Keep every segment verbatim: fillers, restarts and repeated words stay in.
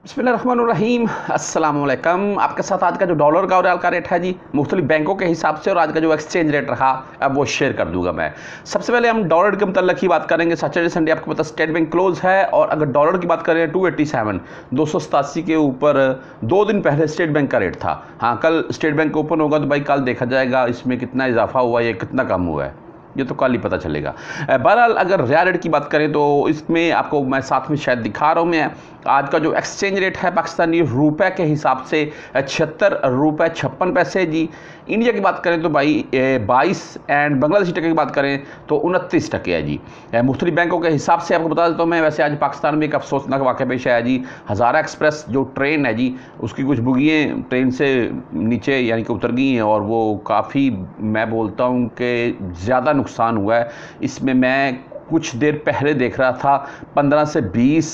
बिस्मिल्लाहिर्रहमानिर्रहीम अस्सलाम वालेकुम। आपके साथ आज का जो डॉलर का और रियाल का रेट है जी मुख्तलिफ बैंकों के हिसाब से और आज का जो एक्सचेंज रेट रहा अब वो शेयर कर दूंगा मैं। सबसे पहले हम डॉलर के मतलब ही बात करेंगे। सैटरडे संडे आपको पता स्टेट बैंक क्लोज है और अगर डॉलर की बात करें टू एट्टी सेवन दो सौ सतासी के ऊपर दो दिन पहले स्टेट बैंक का रेट था। हाँ, कल स्टेट बैंक ओपन होगा तो भाई कल देखा जाएगा इसमें कितना इजाफा हुआ है कितना कम हुआ है, ये तो कल ही पता चलेगा। बहरहाल अगर रियाल रेट की बात करें तो इसमें आपको मैं साथ में शायद दिखा रहा हूँ। मैं आज का जो एक्सचेंज रेट है पाकिस्तानी रुपए के हिसाब से छिहत्तर रुपये छप्पन पैसे जी। इंडिया की बात करें तो भाई बाईस एंड बांग्लादेशी टके की बात करें तो उनतीस टके है जी। मुख्तलिफ बैंकों के हिसाब से आपको बता देता हूँ मैं। वैसे आज पाकिस्तान में एक अफसोसनाक वाक़या पेश आया जी। हज़ारा एक्सप्रेस जो ट्रेन है जी उसकी कुछ बुगियाँ ट्रेन से नीचे यानी कि उतर गई हैं और वो काफ़ी मैं बोलता हूँ कि ज़्यादा नुकसान हुआ है। इसमें मैं कुछ देर पहले देख रहा था पंद्रह से बीस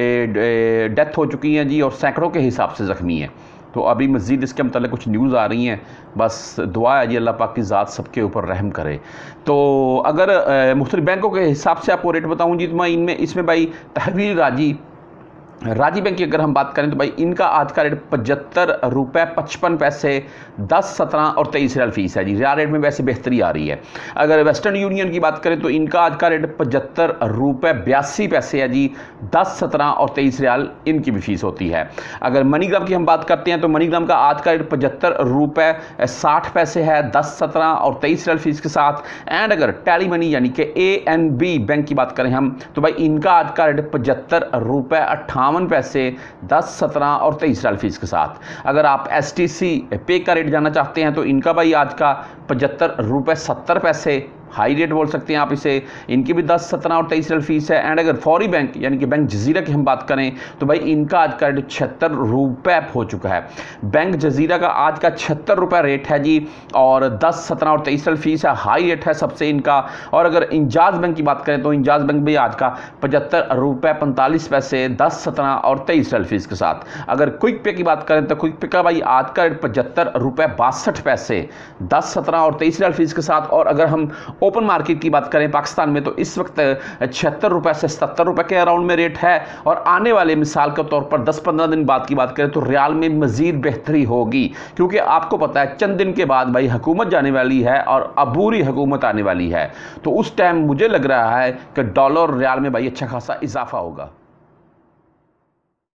डेथ हो चुकी हैं जी और सैकड़ों के हिसाब से ज़ख्मी हैं। तो अभी मज़ीद इसके मतलब कुछ न्यूज़ आ रही हैं, बस दुआ है जी अल्लाह पाक की ज़ात सबके ऊपर रहम करे। तो अगर मुख्तलिफ बैंकों के हिसाब से आपको रेट बताऊँ जी तो मैं इनमें इसमें भाई तहवील राजी राजी बैंक की अगर हम बात करें तो भाई इनका आज का रेट पचहत्तर रुपये पचपन पैसे दस सत्रह और तेईस रियाल फीस है जी। रियाल रेट में वैसे बेहतरी आ रही है। अगर वेस्टर्न यूनियन की बात करें तो इनका आज का रेट पचहत्तर रुपये बयासी पैसे है जी। दस सत्रह और तेईस रियाल इनकी भी फीस होती है। अगर मनीग्राम की हम बात करते हैं तो मनीग्राम का आज का रेट पचहत्तर रुपये साठ पैसे है दस सत्रह और तेईस रियाल फीस के साथ। एंड अगर टैली मनी यानी कि ए एन बी बैंक की बात करें हम तो भाई इनका आज का रेट पचहत्तर रुपये अट्ठावन पैसे दस सत्रह और तेईस रियाल फीस के साथ। अगर आप एस टी सी पे का रेट जानना चाहते हैं तो इनका भाई आज का पचहत्तर रुपये सत्तर पैसे हाई रेट बोल सकते हैं आप इसे। इनकी भी दस सत्रह और तेईस रियाल फीस है। एंड अगर फौरी बैंक यानी कि बैंक जजीरा की हम बात करें तो भाई इनका आज का रेट छिहत्तर रुपये हो चुका है। बैंक जजीरा का आज का छिहत्तर रुपये रेट है जी और दस सत्रह और तेईस रियाल फीस है। हाई रेट है सबसे इनका। और अगर इंजाज बैंक की बात करें तो इंजाज बैंक भी आज का पचहत्तर रुपये पैंतालीस पैसे दस सत्रह और तेईस रियाल फीस के साथ। अगर क्विक पे की बात करें तो क्विक पे का भाई आज का रेट पचहत्तर रुपये बासठ पैसे दस सत्रह और तेईस रियाल फीस के साथ। और अगर हम ओपन मार्केट की बात करें पाकिस्तान में तो इस वक्त छिहत्तर रुपये से सत्तर रुपये के अराउंड में रेट है। और आने वाले मिसाल के तौर पर दस पंद्रह दिन बाद की बात करें तो रियाल में मजीद बेहतरी होगी, क्योंकि आपको पता है चंद दिन के बाद भाई हुकूमत जाने वाली है और अबूरी हुकूमत आने वाली है। तो उस टाइम मुझे लग रहा है कि डॉलर रियाल में भाई अच्छा खासा इजाफा होगा।